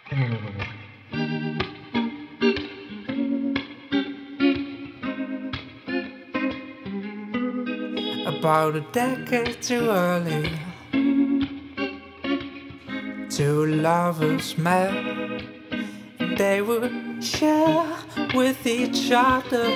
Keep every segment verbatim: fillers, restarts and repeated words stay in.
About a decade too early, two lovers met, and they would share with each other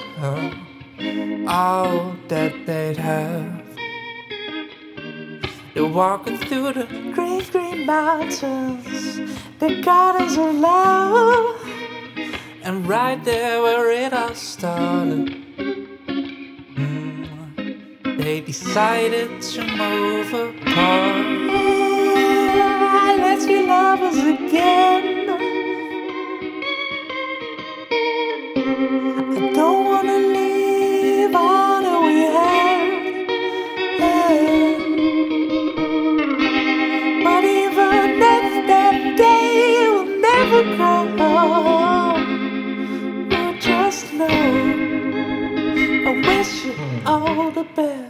all that they'd have. They're walking through the great green mountains, the gardens of love, and right there where it all started, mm, they decided to move apart. Let's be lovers again. I don't wanna leave all that we had. But even if that day will never come, you just know I wish you all the best.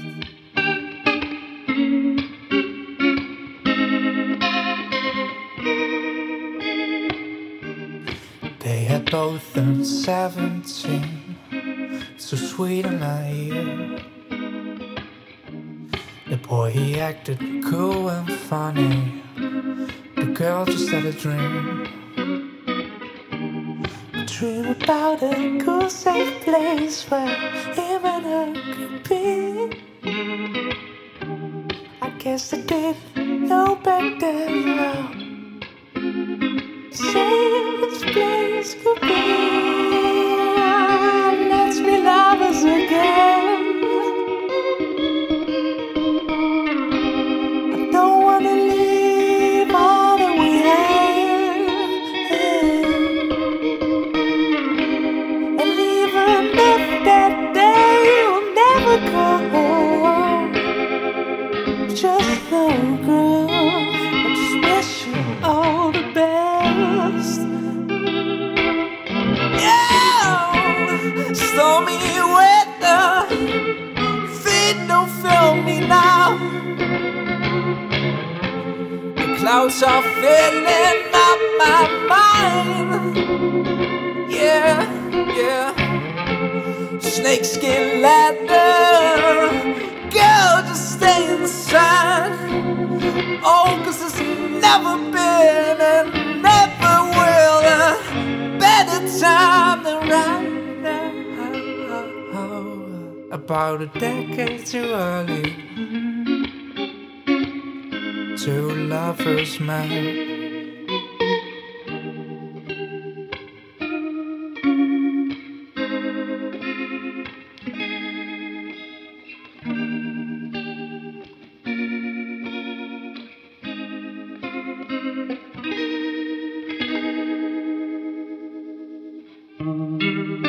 They had both turned seventeen, so sweet and naive. The boy, he acted cool and funny, the girl just had a dream. A dream about a cool, safe place where him and her could be. I guess they didn't know back then how safe this place could be. Let's be lovers again. I don't wanna leave all that we had. And even if that day will never come, just know, girl, I just wish you all the best. Yeah, stormy weather, feet don't feel me now. The clouds are filling up my mind. Yeah, yeah. Snakeskin ladder, girl, just stay inside. Oh, 'cause it's never been and never will a better time than right now. About a decade too early, two lovers met. Thank you.